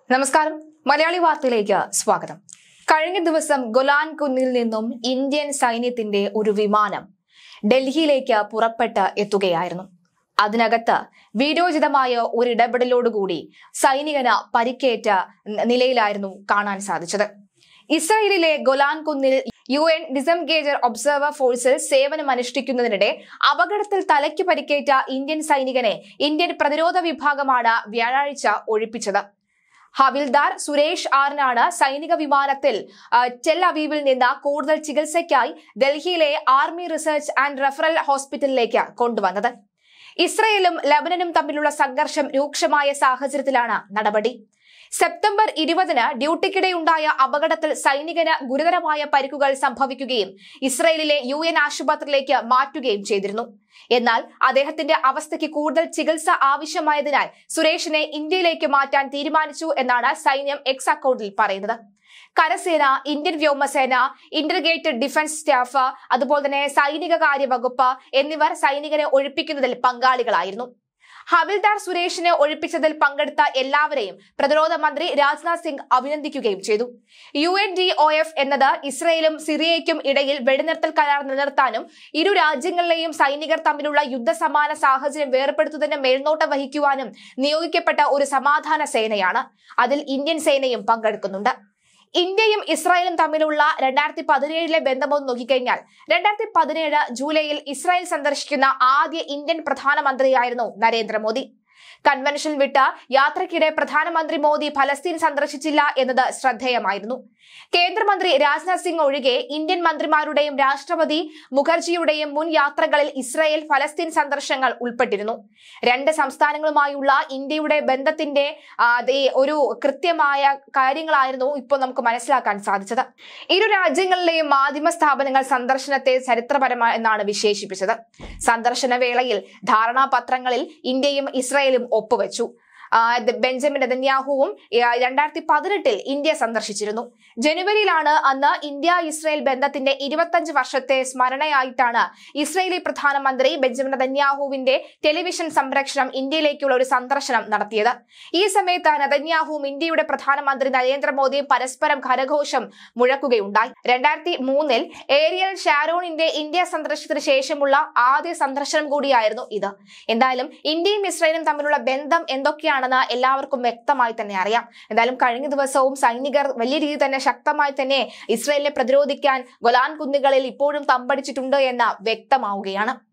നമസ്കാരം. മലയാളി വാർത്തയിലേക്ക് സ്വാഗതം. കഴിഞ്ഞ ദിവസം ഗോലാൻ കുന്നിൽ നിന്നും ഇന്ത്യൻ സൈന്യത്തിന്റെ ഒരു വിമാനം ഡൽഹിയിലേക്ക് പുറപ്പെട്ട് എത്തുകയായിരുന്നു. അതിനകത്ത് വീഡിയോചിതമായ ഒരു ഇടപെടലോടുകൂടി സൈനികന് പരിക്കേറ്റ നിലയിലായിരുന്നു കാണാൻ സാധിച്ചത്. ഇസ്രായേലിലെ ഗോലാൻ കുന്നിൽ UN ഡിസംഗേജർ ഒബ്സർവർ ഫോഴ്സിൽ സേവനമനുഷ്ഠിക്കുന്നതിനിടെ അപകടത്തിൽ തലയ്ക്ക് പരിക്കേറ്റ ഇന്ത്യൻ സൈനികനെ ഇന്ത്യൻ പ്രതിരോധ വിഭാഗമാണ് വ്യാഴാഴ്ച ഒഴിപ്പിച്ചത്. ഹവിൽദാർ സുരേഷ് ആറിനാണ് സൈനിക വിമാനത്തിൽ ടെൽ അവീവിൽ നിന്ന് കൂടുതൽ ചികിത്സയ്ക്കായി ഡൽഹിയിലെ ആർമി റിസർച്ച് ആൻഡ് റെഫറൽ ഹോസ്പിറ്റലിലേക്ക് കൊണ്ടുവന്നത്. ഇസ്രയേലും ലബനനും തമ്മിലുള്ള സംഘർഷം രൂക്ഷമായ സാഹചര്യത്തിലാണ് നടപടി. സെപ്റ്റംബർ 20-ന് ഡ്യൂട്ടിക്കിടെയുണ്ടായ അപകടത്തിൽ സൈനികന് ഗുരുതരമായ പരിക്കുകൾ സംഭവിക്കുകയും ഇസ്രയേലിലെ UN ആശുപത്രിയിലേക്ക് മാറ്റുകയും ചെയ്തിരുന്നു. എന്നാൽ അദ്ദേഹത്തിന്റെ അവസ്ഥയ്ക്ക് കൂടുതൽ ചികിത്സ ആവശ്യമായതിനാൽ സുരേഷിനെ ഇന്ത്യയിലേക്ക് മാറ്റാൻ തീരുമാനിച്ചു എന്നാണ് സൈന്യം എക്സ് അക്കൗണ്ടിൽ പറയുന്നത്. കരസേന, ഇന്ത്യൻ വ്യോമസേന, ഇന്റഗ്രേറ്റഡ് ഡിഫൻസ് സ്റ്റാഫ്, അതുപോലെ തന്നെ സൈനിക കാര്യ വകുപ്പ് എന്നിവർ സൈനികനെ ഒഴിപ്പിക്കുന്നതിൽ പങ്കാളികളായിരുന്നു. ഹവിൽദാർ സുരേഷിനെ ഒഴിപ്പിച്ചതിൽ പങ്കെടുത്ത എല്ലാവരെയും പ്രതിരോധ മന്ത്രി രാജ്നാഥ് സിംഗ് അഭിനന്ദിക്കുകയും ചെയ്തു. UNDOF എന്നത് ഇസ്രയേലും സിറിയയ്ക്കും ഇടയിൽ വെടിനിർത്തൽ കരാർ നിലനിർത്താനും ഇരു രാജ്യങ്ങളിലെയും സൈനികർ തമ്മിലുള്ള യുദ്ധസമാന സാഹചര്യം വേർപെടുത്തുന്നതിന് മേൽനോട്ടം വഹിക്കുവാനും നിയോഗിക്കപ്പെട്ട ഒരു സമാധാന സേനയാണ്. അതിൽ ഇന്ത്യൻ സേനയും പങ്കെടുക്കുന്നുണ്ട്. ഇന്ത്യയും ഇസ്രായേലും തമ്മിലുള്ള 2017 ബന്ധമൊന്ന് നോക്കിക്കഴിഞ്ഞാൽ 2017 ജൂലൈയിൽ ഇസ്രായേൽ സന്ദർശിക്കുന്ന ആദ്യ ഇന്ത്യൻ പ്രധാനമന്ത്രിയായിരുന്നു നരേന്ദ്രമോദി. കൺവെൻഷൻ വിട്ട യാത്രയ്ക്കിടെ പ്രധാനമന്ത്രി മോദി ഫലസ്തീൻ സന്ദർശിച്ചില്ല എന്നത് ശ്രദ്ധേയമായിരുന്നു. കേന്ദ്രമന്ത്രി രാജ്നാഥ് സിംഗ് ഒഴികെ ഇന്ത്യൻ മന്ത്രിമാരുടെയും രാഷ്ട്രപതി മുഖർജിയുടെയും മുൻ യാത്രകളിൽ ഇസ്രായേൽ ഫലസ്തീൻ സന്ദർശനങ്ങൾ ഉൾപ്പെട്ടിരുന്നു. രണ്ട് സംസ്ഥാനങ്ങളുമായുള്ള ഇന്ത്യയുടെ ബന്ധത്തിന്റെ ഒരു കൃത്യമായ കാര്യങ്ങളായിരുന്നു ഇപ്പോൾ നമുക്ക് മനസ്സിലാക്കാൻ സാധിച്ചത്. ഇരു രാജ്യങ്ങളിലെയും മാധ്യമ സ്ഥാപനങ്ങൾ സന്ദർശനത്തെ ചരിത്രപരമെന്നാണ് വിശേഷിപ്പിച്ചത്. സന്ദർശന വേളയിൽ ധാരണാപത്രങ്ങളിൽ ഇന്ത്യയും ഇസ്രായേലും ഒപ്പുവെച്ചു. ബെഞ്ചമിൻ നെതന്യാഹുവും 2018 ഇന്ത്യ സന്ദർശിച്ചിരുന്നു. ജനുവരിയിലാണ് അന്ന് ഇന്ത്യ ഇസ്രായേൽ ബന്ധത്തിന്റെ 25 വർഷത്തെ സ്മരണയായിട്ടാണ് ഇസ്രായേലി പ്രധാനമന്ത്രി ബെഞ്ചമിൻ നെതന്യാഹുവിന്റെ ടെലിവിഷൻ സംപ്രേഷണം ഇന്ത്യയിലേക്കുള്ള ഒരു സന്ദർശനം നടത്തിയത്. ഈ സമയത്ത് നെതന്യാഹുവും ഇന്ത്യയുടെ പ്രധാനമന്ത്രി നരേന്ദ്രമോദിയും പരസ്പരം കരഘോഷം മുഴക്കുകയുണ്ടായി. 2003 ഏരിയൽ ഷാരോണിന്റെ ഇന്ത്യ സന്ദർശനത്തിന് ശേഷമുള്ള ആദ്യ സന്ദർശനം കൂടിയായിരുന്നു ഇത്. എന്തായാലും ഇന്ത്യയും ഇസ്രായേലും തമ്മിലുള്ള ബന്ധം എന്തൊക്കെയാണ് എല്ലാവർക്കും വ്യക്തമായി തന്നെ അറിയാം. എന്തായാലും കഴിഞ്ഞ ദിവസവും സൈനികർ വലിയ രീതിയിൽ തന്നെ ശക്തമായി തന്നെ ഇസ്രായേലിനെ പ്രതിരോധിക്കാൻ ഗോലാൻ കുന്നുകളിൽ ഇപ്പോഴും തമ്പടിച്ചിട്ടുണ്ട് എന്ന് വ്യക്തമാവുകയാണ്.